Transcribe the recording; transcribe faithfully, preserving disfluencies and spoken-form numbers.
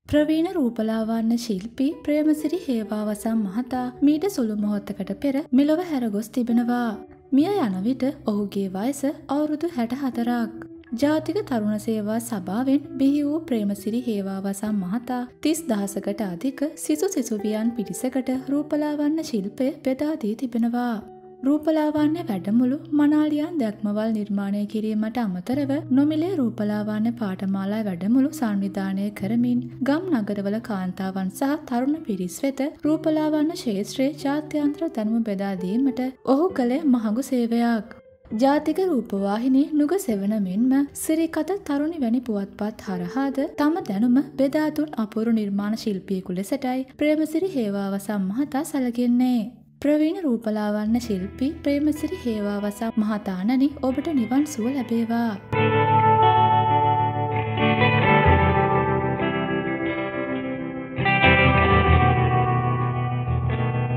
ප්‍රවීණ රූපලාවන්‍ය ශිල්පී ප්‍රේමසිරි හේවාවසම් මහතා මීට සුළු මොහොතකට පෙර මෙලොව හැරගොස් තිබෙනවා. මිය යන විට ඔහුගේ වයස අවුරුදු හැට හතරක්. ජාතික තරුණ සේවා සභාවෙන් බිහි වූ ප්‍රේමසිරි හේවාවසම් මහතා තිස් දහසකට අධික සිසු සිසුවියන් පිරිසකට රූපලාවන්‍ය ශිල්පය බෙදා දී තිබෙනවා. රූපලාවන්‍ය වැඩමුළු මනාලියන් දැක්මවල් නිර්මාණය කිරීමට අමතරව නොමිලේ රූපලාවන්‍ය පාඨමාලා වැඩමුළු සංවිධානය කරමින් ගම් නගරවල කාන්තාවන් සහ තරුණ පිරිස් වෙත රූපලාවන්‍ය ක්ෂේත්‍රයේ ජාත්‍යන්තර දැනුම බෙදා දීමට ඔහු කළේ මහඟු සේවයක්. ජාතික රූපවාහිනී නුග සෙවන මෙන්ම සිරිකත තරුණි වැනි පුවත්පත් හරහාද තම දැනුම බෙදා දුන් අපූරු නිර්මාණ ශිල්පියෙකු ලෙසටයි ප්‍රේමසිරි හේවාවසම් මහතා සැලකෙන්නේ. ප්‍රවීණ රූපලාවන්‍ය ශිල්පී ප්‍රේමසිරි හේවාවසම් මහතාණනි ඔබට නිවන් සුව ලැබේවා.